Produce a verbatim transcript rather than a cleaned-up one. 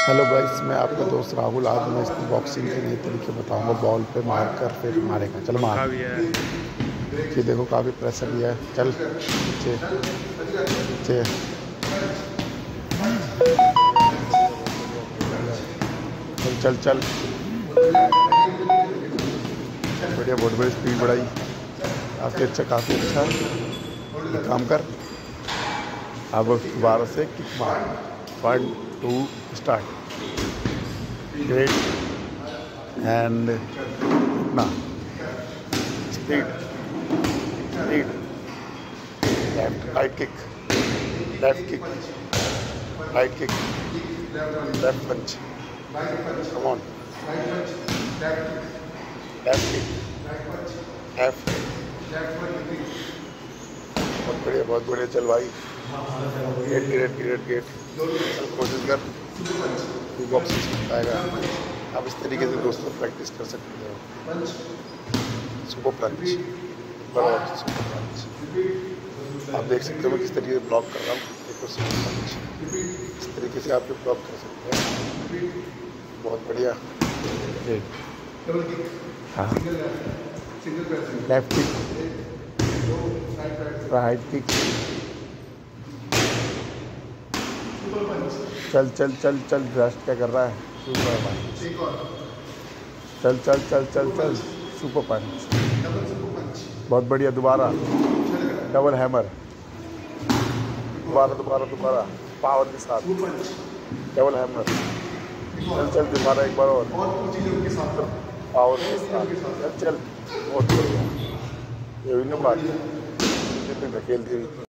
Hello guys, मैं आपका दोस्त राहुल। आज मैं इसकी बॉक्सिंग के नए तरीके बताऊंगा। बॉल पे मार कर फिर मारेगा। चल मार। भी है। ये देखो, काफ़ी प्रेशर दिया है। चल नीचे नीचे। चल चल चल। बढ़िया, बहुत बड़ी स्पीड बढ़ाई। काफ़ी अच्छा, काफ़ी अच्छा। एक काम कर, अब दोबारा से किक मार। One two start. Great. And इतना speed speed. Left right kick, left kick, right kick, left punch. Come on. Left kick, left. बहुत बढ़िया, बहुत बढ़िया। चल भाई, ग्रेट ग्रेट ग्रेट ग्रेट। चल कोशिश कर, तू बॉक्सिंग सीख पाएगा। आप इस तरीके से दोस्तों प्रैक्टिस कर सकते हो। सुपर पंच, बराबर सुपर पंच। आप देख सकते हो मैं किस तरीके से ब्लॉक कर रहा हूँ। देखो सुपर पंच, इस तरीके से आप ब्लॉक कर सकते हैं। बहुत बढ़िया। हाँ, लेफ्ट किक, राइट किक। चल चल चल चल, रेस्ट क्या कर रहा है? Super punch. चल चल चल चल चल, सुपर पंच। बहुत बढ़िया। दोबारा डबल हैमर। दोबारा दोबारा दोबारा पावर के साथ डबल हैमर। चल चल, दोबारा एक बार और पावर के साथ। चल चल, बहुत बढ़िया। ये भी ना बात, धकेलती हुई